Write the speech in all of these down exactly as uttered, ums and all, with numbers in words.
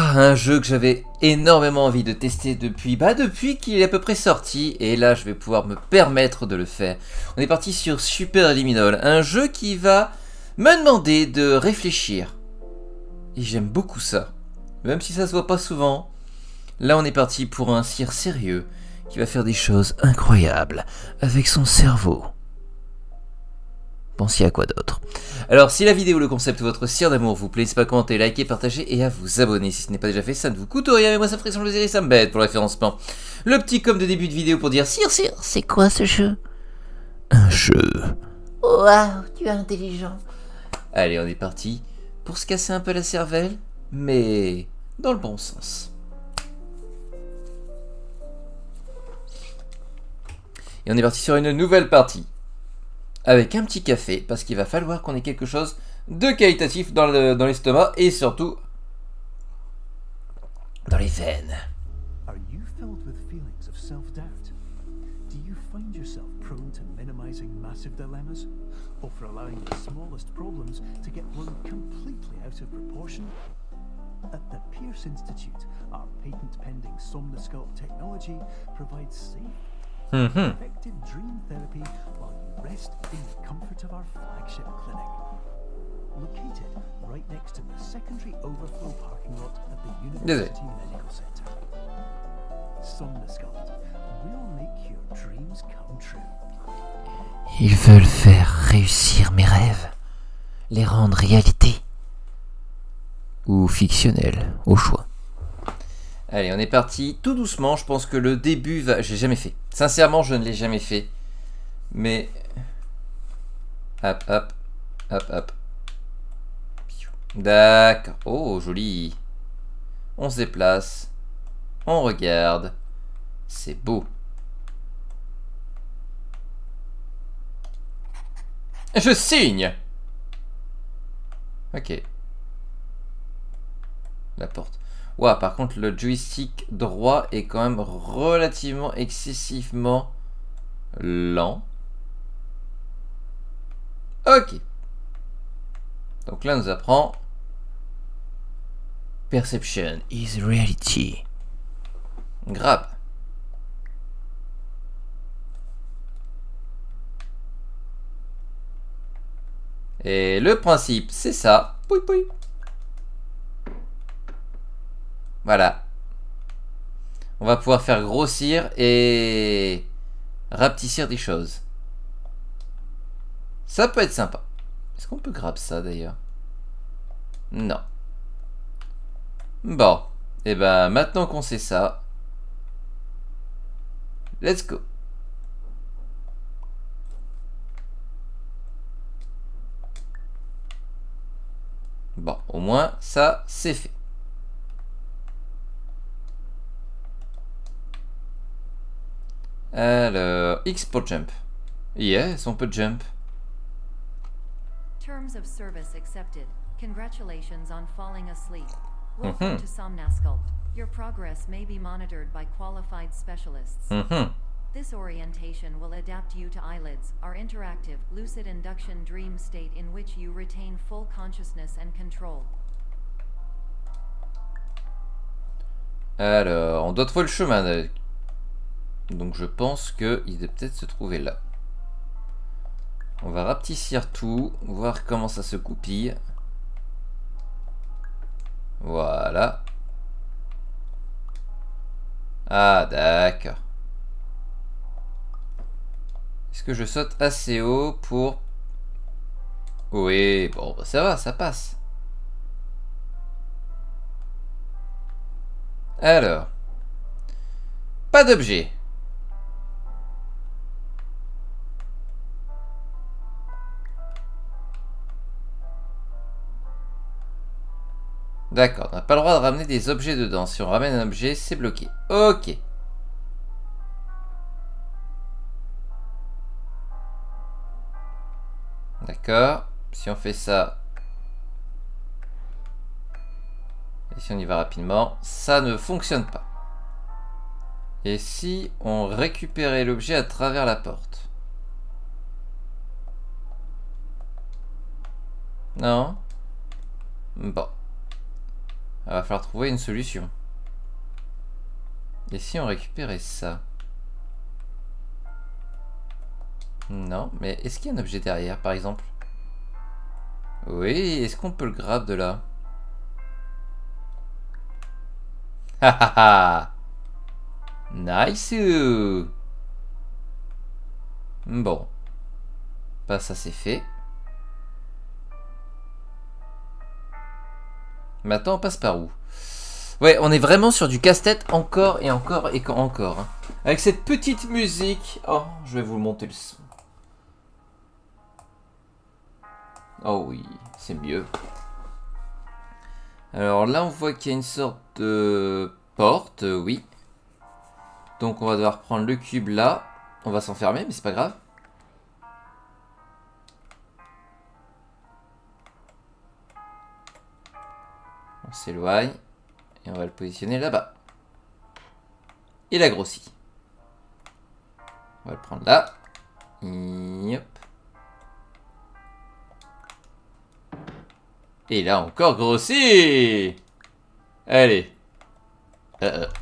Ah, un jeu que j'avais énormément envie de tester depuis, bah depuis qu'il est à peu près sorti, et là je vais pouvoir me permettre de le faire. On est parti sur Superliminal, un jeu qui va me demander de réfléchir. Et j'aime beaucoup ça, même si ça se voit pas souvent. Là on est parti pour un cire sérieux, qui va faire des choses incroyables avec son cerveau. Pensez à quoi d'autre? Alors, si la vidéo ou le concept de votre cire d'amour vous plaît, n'hésitez pas à commenter, liker, partager et à vous abonner. Si ce n'est pas déjà fait, ça ne vous coûte rien, mais moi ça ferait son plaisir et ça me bête pour le référencement. Le petit com de début de vidéo pour dire Cire, Cire, c'est quoi ce jeu? Un jeu. Waouh, tu es intelligent. Allez, on est parti pour se casser un peu la cervelle, mais dans le bon sens. Et on est parti sur une nouvelle partie. Avec un petit café, parce qu'il va falloir qu'on ait quelque chose de qualitatif dans le, dans l'estomac et surtout dans les veines. Are you filled with feelings of self-doubt? Do you find yourself prone to minimizing massive dilemmas, or for allowing the smallest problems to get blown completely out of proportion? At the Pierce Institute, our patent-pending Somnosculpt technology provides safe, Mm-hmm. effective dream therapy while you rest in the comfort of our flagship clinic. Located right next to the secondary overflow parking lot at the University Medical Center. Somnosculpt will make your dreams come true. Ils veulent faire réussir mes rêves, les rendre réalité. Ou fictionnels, au choix. Allez, on est parti tout doucement. Je pense que le début va... J'ai jamais fait. Sincèrement, je ne l'ai jamais fait. Mais... Hop, hop. Hop, hop. D'accord. Oh, joli. On se déplace. On regarde. C'est beau. Je signe. Ok. La porte. Ouah, par contre, le joystick droit est quand même relativement excessivement lent. Ok. Donc là, on nous apprend Perception is reality. Grave. Et le principe, c'est ça. Pouille, pouille. Voilà. On va pouvoir faire grossir et rapetissir des choses. Ça peut être sympa. Est-ce qu'on peut grab ça d'ailleurs? Non. Bon. Et ben maintenant qu'on sait ça, let's go. Bon, au moins ça c'est fait. Alors, X pour jump. Yes, on peut jump. Terms of service accepted. Congratulations on falling asleep. Welcome Mm-hmm. to Somnosculpt. Your progress may be monitored by qualified specialists. Mm-hmm. This orientation will adapt you to eyelids, our interactive, lucid induction dream state in which you retain full consciousness and control. Alors, on doit trouver le chemin. Donc je pense qu'il doit peut-être se trouver là. On va rapetissir tout, voir comment ça se goupille. Voilà. Ah d'accord. Est-ce que je saute assez haut pour... Oui, bon, ça va, ça passe. Alors. Pas d'objet. D'accord, on n'a pas le droit de ramener des objets dedans. Si on ramène un objet, c'est bloqué. Ok. D'accord. Si on fait ça... Et si on y va rapidement, ça ne fonctionne pas. Et si on récupérait l'objet à travers la porte? Non? Bon. Il va falloir trouver une solution. Et si on récupérait ça? Non, mais est-ce qu'il y a un objet derrière, par exemple? Oui, est-ce qu'on peut le grab de là? Ha ha ha! Nice! Bon. Bah ça c'est fait. Maintenant on passe par où? Ouais, on est vraiment sur du casse-tête encore et encore et encore. Avec cette petite musique. Oh, je vais vous monter le son. Oh oui, c'est mieux. Alors là, on voit qu'il y a une sorte de porte, euh, oui. Donc on va devoir prendre le cube là. On va s'enfermer, mais c'est pas grave. On s'éloigne. Et on va le positionner là-bas. Il a grossi. On va le prendre là. Yop. Et il a encore grossi. Allez. Euh, euh.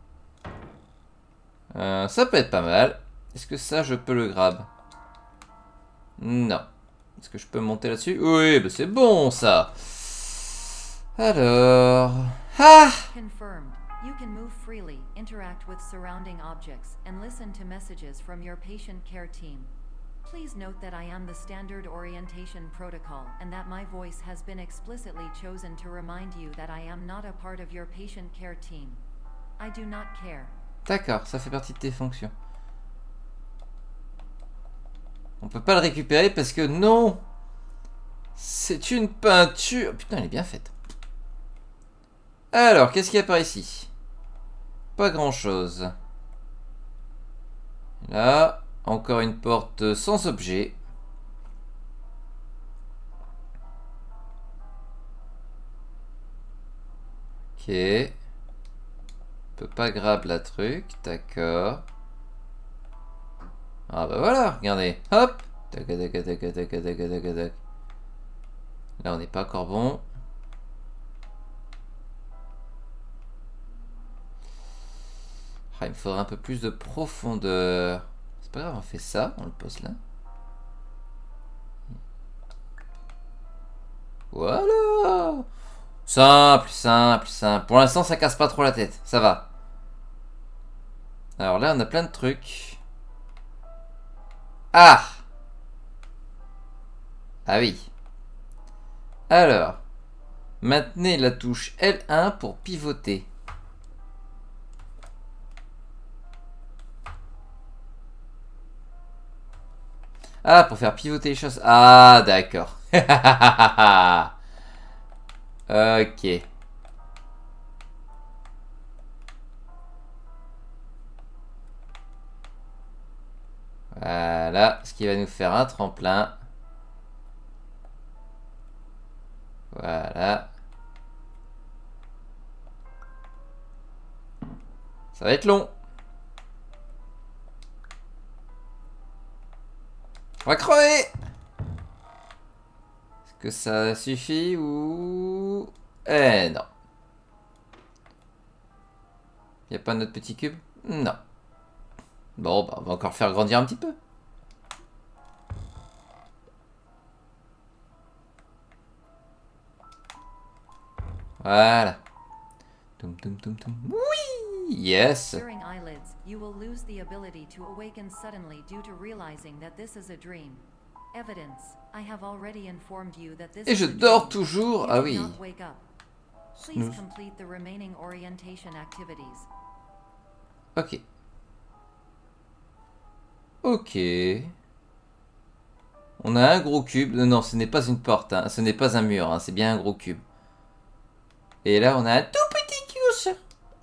Euh, ça peut être pas mal. Est-ce que ça, je peux le grab? Non. Est-ce que je peux monter là-dessus? Oui, bah c'est bon ça. Alors... Ah! Confirmed. You can move freely, interact with surrounding objects, and listen to messages from your patient care team. Please note that I am the standard orientation protocol and that my voice has been explicitly chosen to remind you that I am not a part of your patient care team. I do not care. D'accord, ça fait partie de tes fonctions. On peut pas le récupérer parce que non! C'est une peinture... Oh, putain, elle est bien faite. Alors, qu'est-ce qu'il y a par ici? Pas grand-chose. Là, encore une porte sans objet. Ok. On peut pas grab la truc, d'accord. Ah bah voilà, regardez. Hop. Tac, tac, tac, tac, tac, tac, tac, tac. Là, on n'est pas encore bon. Ah, il me faudrait un peu plus de profondeur. C'est pas grave, on fait ça, on le pose là. Voilà. Simple, simple, simple. Pour l'instant, ça casse pas trop la tête, ça va. Alors là, on a plein de trucs. Ah! Ah oui. Alors, maintenez la touche L un pour pivoter. Ah, pour faire pivoter les choses. Ah, d'accord. Ok. Voilà, ce qui va nous faire un tremplin. Voilà. Ça va être long. On va crever. Est-ce que ça suffit ou... Eh non. Y a pas notre petit cube? Non. Bon, bah on va encore faire grandir un petit peu. Voilà. Toum, toum, toum, toum. Oui! Yes! During eyelids, you will lose the ability to awaken suddenly due to realizing that this is a dream. Evidence. I have already informed you that this Et is je a dors dream. toujours. You Ah did oui. not wake up. Please Snooze. complete the remaining orientation activities. Ok. Ok. On a un gros cube. Non, ce n'est pas une porte. Hein. Ce n'est pas un mur. Hein. C'est bien un gros cube. Et là, on a un tout petit curseur.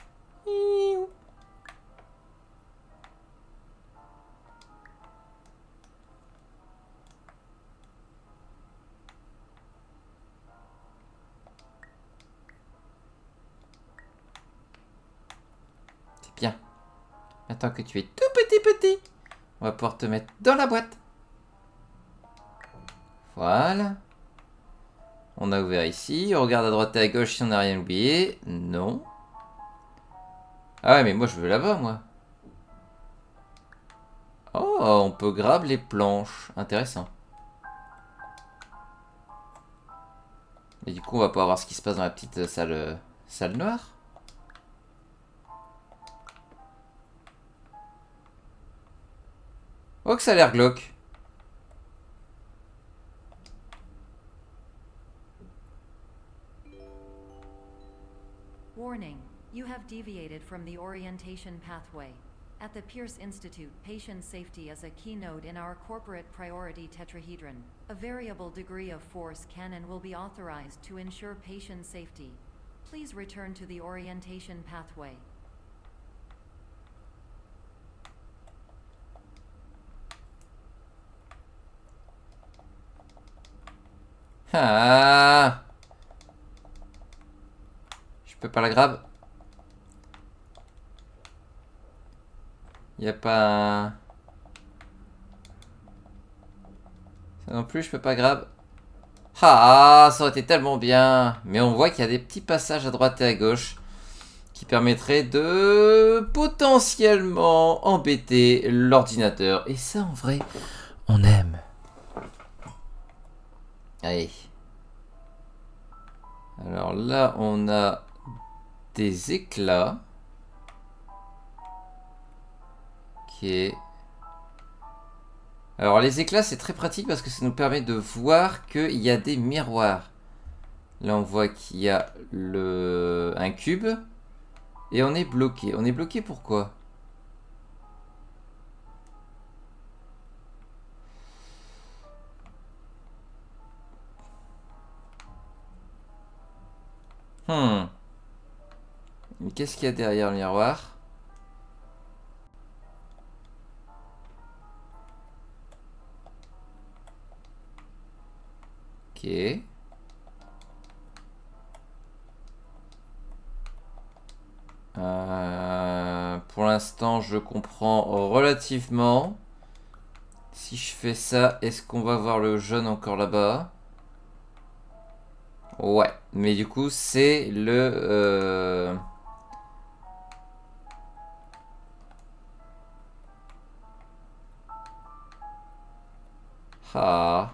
C'est bien. Maintenant que tu es tout petit petit, on va pouvoir te mettre dans la boîte. Voilà. On a ouvert ici. On regarde à droite et à gauche si on n'a rien oublié. Non. Ah ouais, mais moi je veux là-bas, moi. Oh, on peut grab les planches. Intéressant. Et du coup, on va pouvoir voir ce qui se passe dans la petite salle, euh, salle noire. Oh, que ça a l'air glauque. Warning, you have deviated from the orientation pathway. At the Pierce Institute, patient safety is a keynote in our corporate priority tetrahedron. A variable degree of force can and will be authorized to ensure patient safety. Please return to the orientation pathway. Ah, je peux pas la grab. Il n'y a pas un... Ça non plus, je peux pas grab. Ah, ça aurait été tellement bien. Mais on voit qu'il y a des petits passages à droite et à gauche qui permettraient de potentiellement embêter l'ordinateur. Et ça, en vrai, on aime. Allez. Alors là, on a des éclats. Ok. Alors les éclats, c'est très pratique parce que ça nous permet de voir qu'il y a des miroirs. Là, on voit qu'il y a le... un cube. Et on est bloqué. On est bloqué pourquoi ? Hmm. Mais qu'est-ce qu'il y a derrière le miroir ? Ok. Euh, pour l'instant, je comprends relativement. Si je fais ça, est-ce qu'on va voir le jaune encore là-bas ? Ouais, mais du coup, c'est le... Euh... Ah...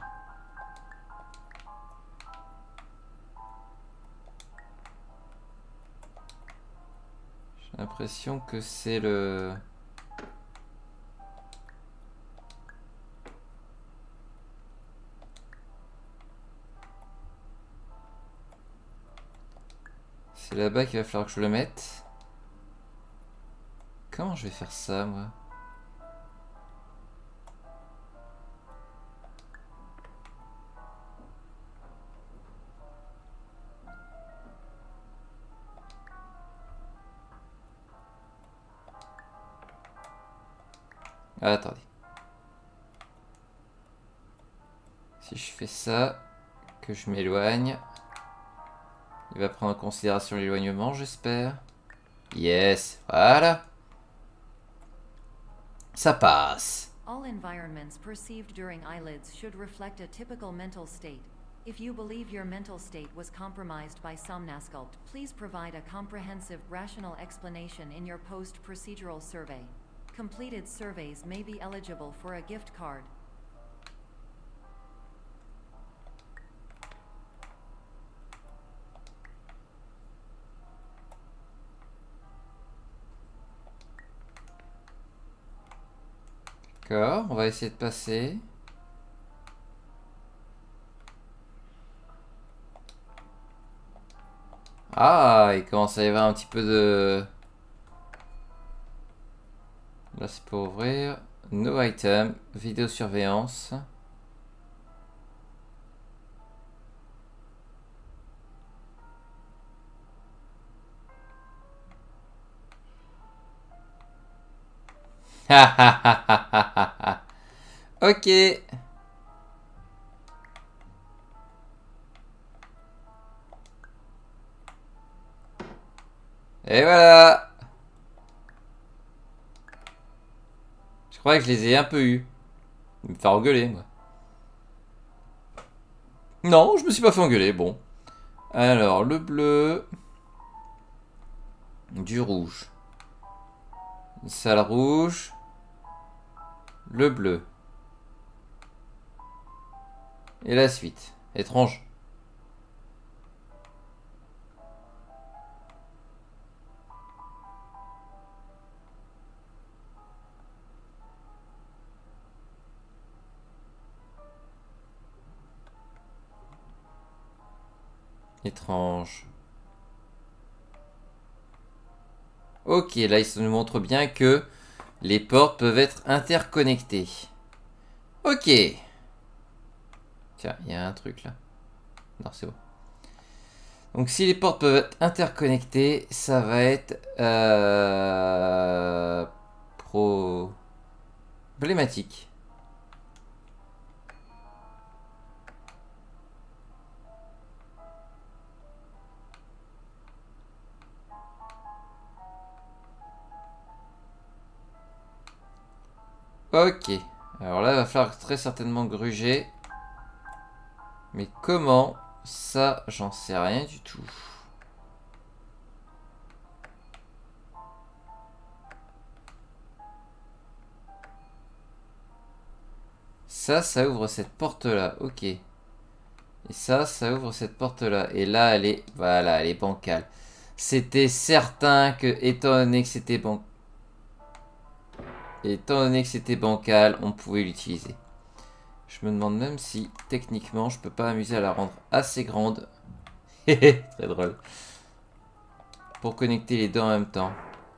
J'ai l'impression que c'est le... C'est là-bas qu'il va falloir que je le mette. Comment je vais faire ça, moi ? Ah, attendez. Si je fais ça, que je m'éloigne, il va prendre en considération l'éloignement, j'espère. Yes, voilà. Ça passe. All environments perceived during eyelids should reflect a typical mental state. If you believe your mental state was compromised by Somnasculpt, please provide a comprehensive, rational explanation in your post-procedural survey. Completed surveys may be eligible for a gift card. D'accord, on va essayer de passer. Ah, il commence à y avoir un petit peu de... Là, c'est pour ouvrir. No item, vidéosurveillance. Ok. Et voilà. Je crois que je les ai un peu eus. Me faire engueuler, moi. Non, je me suis pas fait engueuler, bon. Alors, le bleu. Du rouge. Une salle rouge. Le bleu. Et la suite. Étrange. Étrange. Ok, là, il se nous montre bien que les portes peuvent être interconnectées. Ok. Tiens, il y a un truc là. Non, c'est bon. Donc, si les portes peuvent être interconnectées, ça va être euh, problématique. Ok. Alors là, il va falloir très certainement gruger. Mais comment? Ça, j'en sais rien du tout. Ça, ça ouvre cette porte-là. Ok. Et ça, ça ouvre cette porte-là. Et là, elle est... Voilà, elle est bancale. C'était certain que, étant donné que c'était ban... étant donné que c'était bancal, on pouvait l'utiliser. Je me demande même si, techniquement, je peux pas m'amuser à la rendre assez grande. Très drôle. Pour connecter les deux en même temps.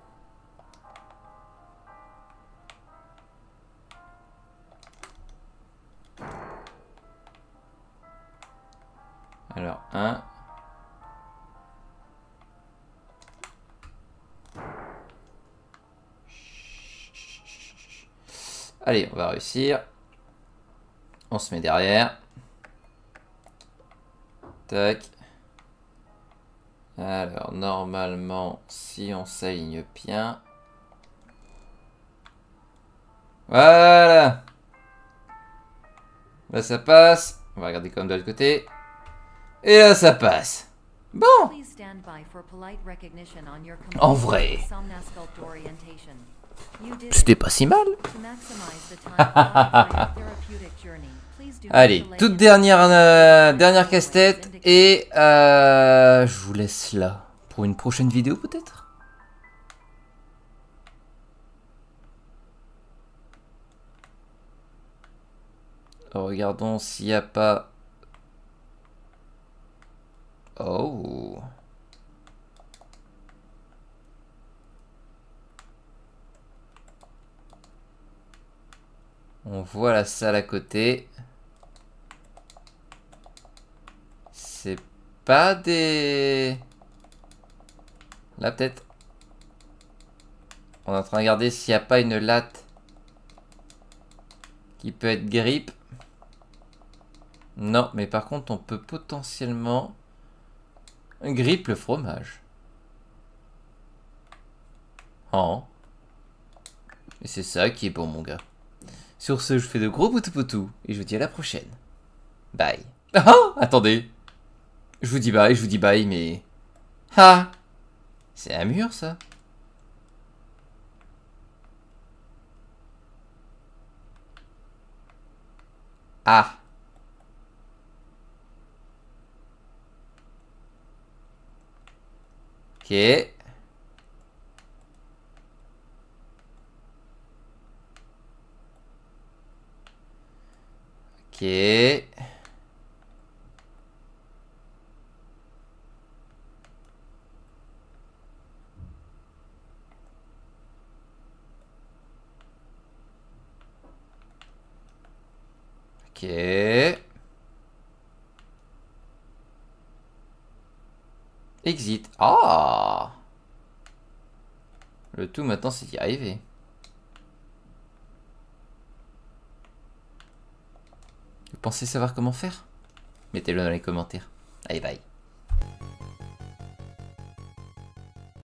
Alors, un. Allez, on va réussir. On se met derrière. Tac. Alors, normalement, si on s'aligne bien. Voilà. Là, ça passe. On va regarder comme de l'autre côté. Et là, ça passe. Bon. En vrai. C'était pas si mal. Allez, toute dernière, euh, dernière casse-tête. Et euh, je vous laisse là. Pour une prochaine vidéo peut-être. Regardons s'il n'y a pas... Oh. On voit la salle à côté. C'est pas des... Là peut-être. On est en train de regarder s'il n'y a pas une latte qui peut être grippe. Non, mais par contre on peut potentiellement grippe le fromage. Oh. Et c'est ça qui est bon mon gars. Sur ce, je fais de gros poutou poutou et je vous dis à la prochaine. Bye. Ah, attendez. Je vous dis bye, je vous dis bye, mais... Ah, c'est un mur, ça. Ah. Ok. Ok. Ok. Exit. Ah. Le tout maintenant, c'est d'y arriver. Vous pensez savoir comment faire? Mettez-le dans les commentaires. Allez, bye.